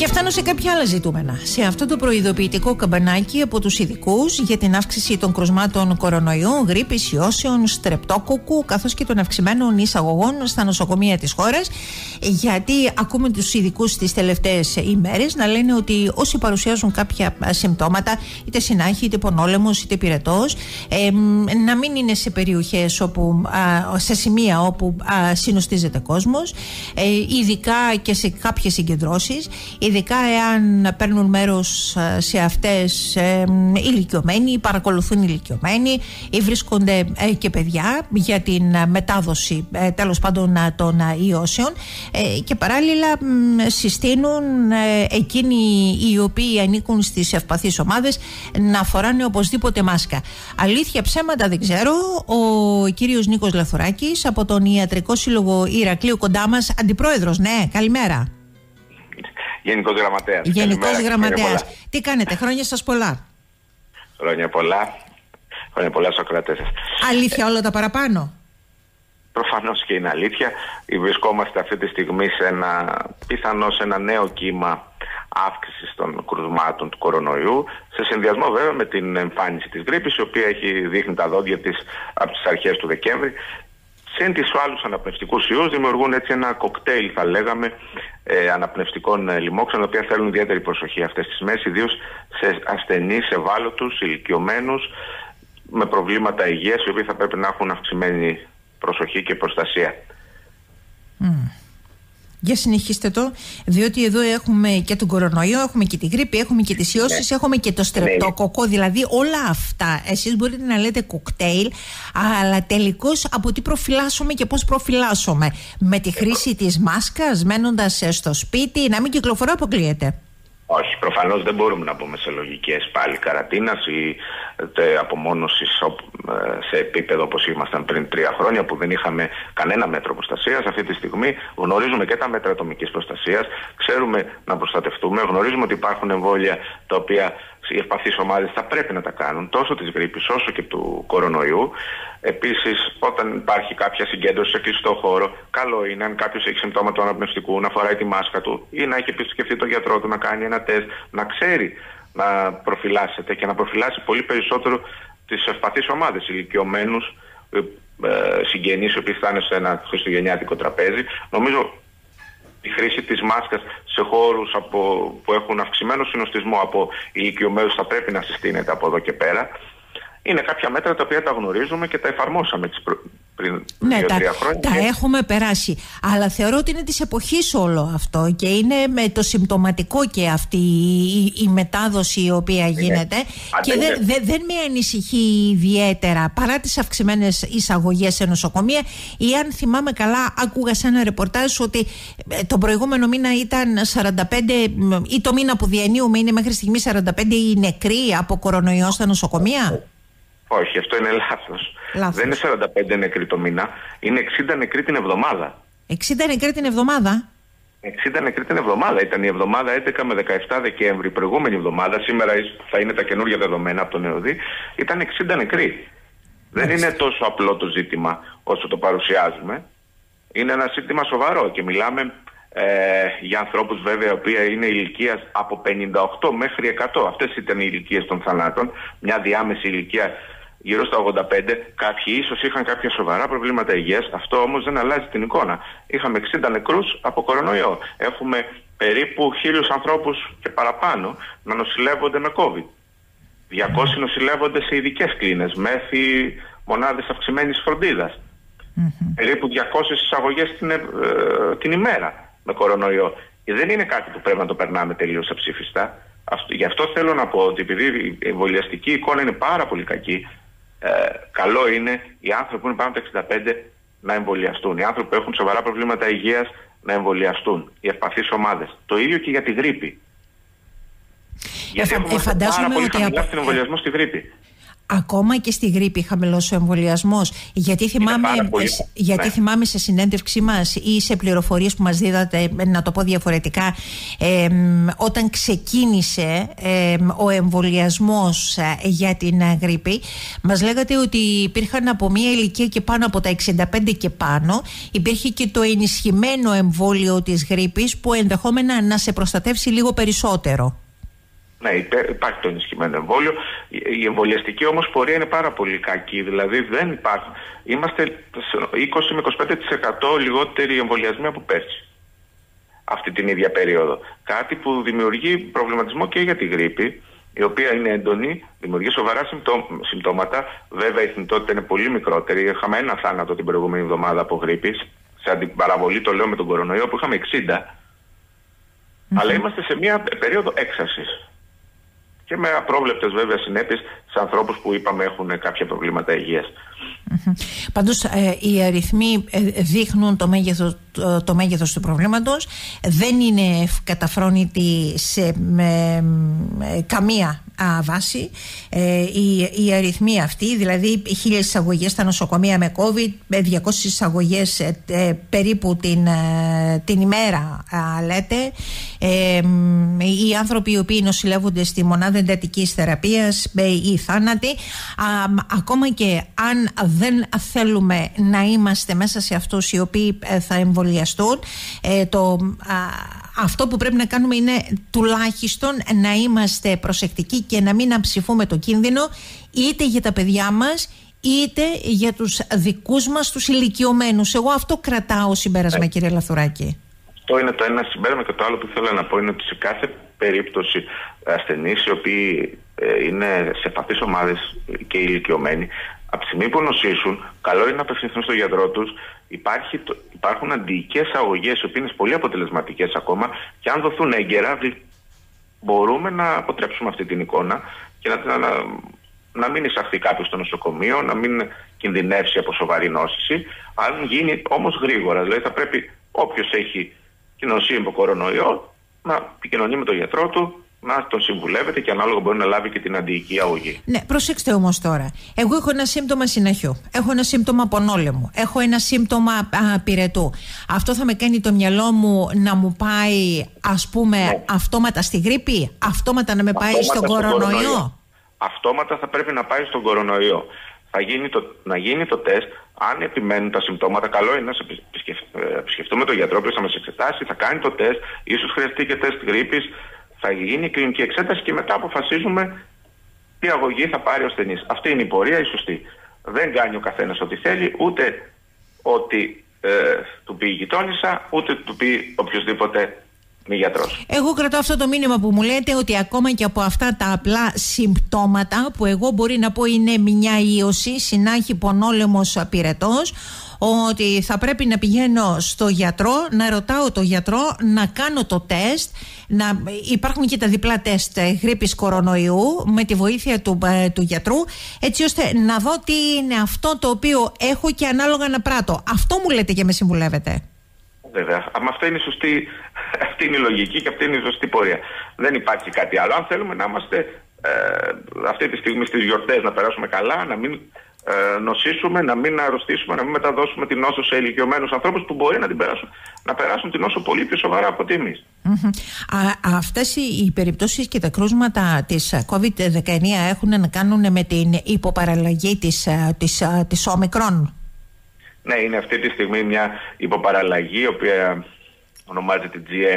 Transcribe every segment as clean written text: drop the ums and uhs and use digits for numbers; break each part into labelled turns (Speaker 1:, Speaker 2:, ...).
Speaker 1: Και φτάνω σε κάποια άλλα ζητούμενα. Σε αυτό το προειδοποιητικό καμπανάκι από τους ειδικούς για την αύξηση των κρουσμάτων κορονοϊού, γρίπης, ιώσεων, στρεπτόκοκκου, καθώς και των αυξημένων εισαγωγών στα νοσοκομεία της χώρας. Γιατί ακούμε τους ειδικούς τις τελευταίες ημέρες να λένε ότι όσοι παρουσιάζουν κάποια συμπτώματα, είτε συνάχη, είτε πονόλαιμος, είτε πυρετός, να μην είναι σε περιοχές όπου, σε σημεία όπου συνοστίζεται κόσμος, ειδικά και σε κάποιες συγκεντρώσεις, ειδικά εάν παίρνουν μέρος σε αυτές ηλικιωμένοι, παρακολουθούν ηλικιωμένοι ή βρίσκονται και παιδιά για την μετάδοση τέλος πάντων των ιώσεων, και παράλληλα συστήνουν εκείνοι οι οποίοι ανήκουν στις ευπαθείς ομάδες να φοράνε οπωσδήποτε μάσκα. Αλήθεια, ψέματα δεν ξέρω. Ο κύριος Νίκος Λαθουράκης από τον Ιατρικό Σύλλογο Ηρακλείου κοντά μας, αντιπρόεδρος, ναι, καλημέρα.
Speaker 2: Γενικός Γραμματέας.
Speaker 1: Γενικός Γραμματέας. Τι κάνετε, χρόνια σας πολλά.
Speaker 2: Χρόνια πολλά. Χρόνια πολλά στους ακροατές σας.
Speaker 1: Αλήθεια όλα τα παραπάνω.
Speaker 2: Προφανώς και είναι αλήθεια. Βρισκόμαστε αυτή τη στιγμή πιθανώς σε ένα νέο κύμα αύξησης των κρουσμάτων του κορονοϊού, σε συνδυασμό βέβαια με την εμφάνιση της γρίπης, η οποία δείχνει τα δόντια της από τις αρχές του Δεκέμβρη. Συν τις άλλους αναπνευστικούς ιούς δημιουργούν έτσι ένα κοκτέιλ, θα λέγαμε, αναπνευστικών λοιμόξεων, τα οποία θέλουν ιδιαίτερη προσοχή αυτές τις μέρες, ιδίως σε ασθενείς, ευάλωτους, ηλικιωμένους, με προβλήματα υγείας, οι οποίοι θα πρέπει να έχουν αυξημένη προσοχή και προστασία.
Speaker 1: Για συνεχίστε το, διότι εδώ έχουμε και τον κορονοϊό, έχουμε και τη γρίπη, έχουμε και τις ιώσεις, έχουμε και το στρεπτόκοκκο, δηλαδή όλα αυτά. Εσείς μπορείτε να λέτε κοκτέιλ, αλλά τελικώς από τι προφυλάσσομαι και πώς προφυλάσσομαι? Με τη χρήση της μάσκας, μένοντας στο σπίτι, να μην κυκλοφορώ, αποκλείεται?
Speaker 2: Όχι, προφανώς δεν μπορούμε να μπούμε σε λογικές πάλι καραντίνας ή απομόνωσης σε επίπεδο όπως ήμασταν πριν 3 χρόνια, που δεν είχαμε κανένα μέτρο προστασίας. Αυτή τη στιγμή γνωρίζουμε και τα μέτρα ατομικής προστασίας, ξέρουμε να προστατευτούμε, γνωρίζουμε ότι υπάρχουν εμβόλια τα οποία οι ευπαθείς ομάδες θα πρέπει να τα κάνουν, τόσο της γρίπης όσο και του κορονοϊού. Επίσης, όταν υπάρχει κάποια συγκέντρωση σε κλειστό χώρο, καλό είναι, αν κάποιος έχει συμπτώματα του αναπνευστικού, να φοράει τη μάσκα του ή να έχει επισκεφτεί τον γιατρό του, να κάνει ένα τεστ, να ξέρει να προφυλάσσεται και να προφυλάσσει πολύ περισσότερο τις ευπαθείς ομάδες, ηλικιωμένους, συγγενείς οι οποίοι θα είναι σε ένα χριστουγεννιάτικο τραπέζι. Νομίζω η χρήση της μάσκας σε χώρους που έχουν αυξημένο συνοστισμό από ηλικιωμένους θα πρέπει να συστήνεται από εδώ και πέρα. Είναι κάποια μέτρα τα οποία τα γνωρίζουμε και τα εφαρμόσαμε πριν 2-3 χρόνια.
Speaker 1: Τα έχουμε περάσει. Αλλά θεωρώ ότι είναι της εποχής όλο αυτό και είναι με το συμπτωματικό και αυτή η μετάδοση η οποία γίνεται. Και δεν με ανησυχεί ιδιαίτερα, παρά τις αυξημένες εισαγωγές σε νοσοκομεία. Ή αν θυμάμαι καλά, άκουγα σε ένα ρεπορτάζ ότι τον προηγούμενο μήνα ήταν 45, ή το μήνα που διανύουμε είναι μέχρι στιγμή 45 οι νεκροί από κορονοϊό στα νοσοκομεία.
Speaker 2: Όχι, αυτό είναι λάθος. Δεν είναι 45 νεκροί το μήνα, είναι 60 νεκροί την εβδομάδα.
Speaker 1: 60 νεκροί την εβδομάδα?
Speaker 2: 60 νεκροί την εβδομάδα. Ήταν η εβδομάδα 11 με 17 Δεκέμβρη, η προηγούμενη εβδομάδα. Σήμερα θα είναι τα καινούργια δεδομένα από τον ΕΟΔΗ. Ήταν 60 νεκροί. Δεν είναι τόσο απλό το ζήτημα όσο το παρουσιάζουμε. Είναι ένα ζήτημα σοβαρό και μιλάμε για ανθρώπους βέβαια οι οποίοι είναι ηλικίας από 58 μέχρι 100. Αυτές ήταν οι ηλικίες των θανάτων. Μια διάμεση ηλικία γύρω στα 85. Κάποιοι ίσως είχαν κάποια σοβαρά προβλήματα υγείας. Αυτό όμως δεν αλλάζει την εικόνα. Είχαμε 60 νεκρούς από κορονοϊό. Έχουμε περίπου 1.000 ανθρώπους και παραπάνω να νοσηλεύονται με COVID. 200 νοσηλεύονται σε ειδικές κλίνες, μέθη μονάδες αυξημένης φροντίδας. Περίπου 200 εισαγωγές την ημέρα με κορονοϊό. Δεν είναι κάτι που πρέπει να το περνάμε τελείως αψήφιστα. Γι' αυτό θέλω να πω ότι επειδή η εμβολιαστική εικόνα είναι πάρα πολύ κακή, καλό είναι οι άνθρωποι που είναι πάνω από τα 65 να εμβολιαστούν. Οι άνθρωποι που έχουν σοβαρά προβλήματα υγείας να εμβολιαστούν. Οι ευπαθείς ομάδες. Το ίδιο και για τη γρίπη. Γιατί έχουμε πάρα πολύ χαμηλά στην εμβολιασμό στη γρίπη.
Speaker 1: Ακόμα και στη γρίπη χαμηλός ο εμβολιασμός. Γιατί θυμάμαι σε συνέντευξή μας ή σε πληροφορίες που μας δίδατε, να το πω διαφορετικά, όταν ξεκίνησε ο εμβολιασμός για την γρίπη, μας λέγατε ότι υπήρχαν από μια ηλικία και πάνω από τα 65 και πάνω, υπήρχε και το ενισχυμένο εμβόλιο της γρίπης που ενδεχόμενα να σε προστατεύσει λίγο περισσότερο.
Speaker 2: Ναι, υπάρχει το ενισχυμένο εμβόλιο. Η εμβολιαστική όμως πορεία είναι πάρα πολύ κακή. Δηλαδή δεν υπάρχει. Είμαστε 20 με 25% λιγότεροι εμβολιασμοί από πέρσι. Αυτή την ίδια περίοδο. Κάτι που δημιουργεί προβληματισμό και για τη γρίπη, η οποία είναι έντονη, δημιουργεί σοβαρά συμπτώματα. Βέβαια η θνητότητα είναι πολύ μικρότερη. Είχαμε ένα θάνατο την προηγούμενη εβδομάδα από γρίπη. Σε αντιπαραβολή το λέω με τον κορονοϊό που είχαμε 60. Αλλά είμαστε σε μια περίοδο έξαρσης. Και με απρόβλεπτες βέβαια συνέπειες σε ανθρώπους που είπαμε έχουν κάποια προβλήματα υγείας.
Speaker 1: Πάντως οι αριθμοί δείχνουν το μέγεθος του προβλήματος. Δεν είναι καταφρόνητη σε καμία βάση οι αριθμοί αυτοί, δηλαδή 1.000 εισαγωγές στα νοσοκομεία με COVID, 200 εισαγωγές περίπου την ημέρα λέτε, οι άνθρωποι οι οποίοι νοσηλεύονται στη μονάδα εντατικής θεραπείας, οι θάνατοι, ακόμα και αν δεν θέλουμε να είμαστε μέσα σε αυτούς οι οποίοι θα εμβολιαστούν, αυτό που πρέπει να κάνουμε είναι τουλάχιστον να είμαστε προσεκτικοί και να μην αμψηφούμε το κίνδυνο είτε για τα παιδιά μας είτε για τους δικούς μας τους ηλικιωμένους. Εγώ αυτό κρατάω συμπέρασμα, κύριε Λαθουράκη.
Speaker 2: Αυτό είναι το ένα συμπέρασμα, και το άλλο που θέλω να πω είναι ότι σε κάθε περίπτωση ασθενείς οι οποίοι είναι σε ευπαθείς ομάδες και ηλικιωμένοι, από τη στιγμή που νοσήσουν, καλό είναι να απευθυνθούν στο γιατρό τους. Υπάρχουν αντιοικές αγωγές, οι οποίες είναι πολύ αποτελεσματικές ακόμα, και αν δοθούν έγκαιρα, μπορούμε να αποτρέψουμε αυτή την εικόνα και να μην εισαχθεί κάποιος στο νοσοκομείο, να μην κινδυνεύσει από σοβαρή νόσηση. Αν γίνει όμως γρήγορα, δηλαδή θα πρέπει όποιος έχει νοσεί από κορονοϊό να επικοινωνεί με τον γιατρό του, να τον συμβουλεύεται και ανάλογα μπορεί να λάβει και την αντιοική αγωγή.
Speaker 1: Ναι, προσέξτε όμως τώρα. Εγώ έχω ένα σύμπτωμα συναχιού, έχω ένα σύμπτωμα πονόλεμου, έχω ένα σύμπτωμα πυρετού. Αυτό θα με κάνει το μυαλό μου να μου πάει, ας πούμε, αυτόματα στη γρίπη, αυτόματα να με πάει στον κορονοϊό.
Speaker 2: Αυτόματα θα πρέπει να πάει στον κορονοϊό. Να γίνει το τεστ. Αν επιμένουν τα συμπτώματα, καλό είναι να επισκεφτούμε τον γιατρό που θα μας εξετάσει, θα κάνει το τεστ, ίσως χρειαστεί και τεστ γρίπης. Θα γίνει η κλινική εξέταση και μετά αποφασίζουμε τι αγωγή θα πάρει ο ασθενής. Αυτή είναι η πορεία, η σωστή. Δεν κάνει ο καθένας ό,τι θέλει, ούτε ό,τι του πει η γειτόνισσα, ούτε του πει οποιοδήποτε μη γιατρός.
Speaker 1: Εγώ κρατάω αυτό το μήνυμα που μου λέτε, ότι ακόμα και από αυτά τα απλά συμπτώματα, που εγώ μπορεί να πω είναι μια ίωση, συνάχη, πονόλεμος, πυρετός, ότι θα πρέπει να πηγαίνω στο γιατρό, να ρωτάω το γιατρό, να κάνω το τεστ, υπάρχουν και τα διπλά τεστ γρίπης κορονοϊού με τη βοήθεια του γιατρού, έτσι ώστε να δω τι είναι αυτό το οποίο έχω και ανάλογα να πράττω. Αυτό μου λέτε και με συμβουλεύετε.
Speaker 2: Βέβαια. Αυτή είναι η λογική και αυτή είναι η σωστή πορεία. Δεν υπάρχει κάτι άλλο. Αν θέλουμε να είμαστε αυτή τη στιγμή στις γιορτές, να περάσουμε καλά, να μην νοσήσουμε, να μην αρρωστήσουμε, να μην μεταδώσουμε την νόσο σε ηλικιωμένους ανθρώπους που μπορεί να περάσουν την νόσο πολύ πιο σοβαρά από ότι εμείς.
Speaker 1: Αυτές οι περιπτώσεις και τα κρούσματα της COVID-19 έχουν να κάνουν με την υποπαραλλαγή της Όμικρον.
Speaker 2: Ναι, είναι αυτή τη στιγμή μια υποπαραλλαγή, η οποία ονομάζεται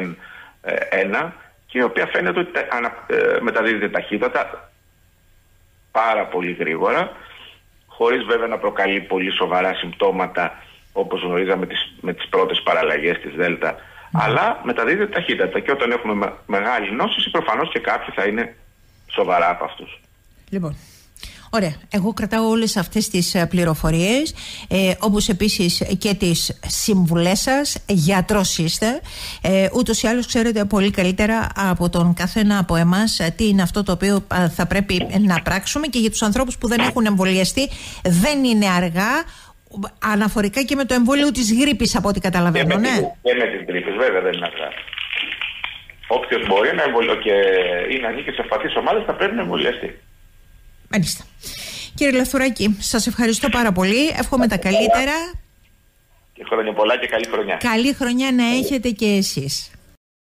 Speaker 2: GN1 και η οποία φαίνεται ότι μεταδίδεται ταχύτατα πάρα πολύ γρήγορα, χωρίς βέβαια να προκαλεί πολύ σοβαρά συμπτώματα όπως γνωρίζαμε με τις πρώτες παραλλαγές της Δέλτα, αλλά μεταδίδεται ταχύτατα και όταν έχουμε μεγάλη νόσηση προφανώς και κάποιοι θα είναι σοβαρά από αυτούς.
Speaker 1: Λοιπόν, ωραία. Εγώ κρατάω όλες αυτές τις πληροφορίες, όπως επίσης και τις συμβουλές σας. Γιατρός είστε. Ούτως ή άλλως ξέρετε πολύ καλύτερα από τον καθένα από εμάς τι είναι αυτό το οποίο θα πρέπει να πράξουμε, και για τους ανθρώπους που δεν έχουν εμβολιαστεί δεν είναι αργά, αναφορικά και με το εμβόλιο της γρίπης από ό,τι καταλαβαίνω.
Speaker 2: Και με τις γρίπης βέβαια δεν είναι αργά. Όποιος μπορεί να εμβολιαστεί και είναι ανήκει σε ευπαθείς ομάδες θα πρέπει να εμβολιαστεί.
Speaker 1: Μάλιστα. Κύριε Λευθουράκη, σας ευχαριστώ πάρα πολύ. Εύχομαι τα καλύτερα.
Speaker 2: Και χρόνια πολλά και καλή χρονιά.
Speaker 1: Καλή χρονιά να έχετε και εσείς.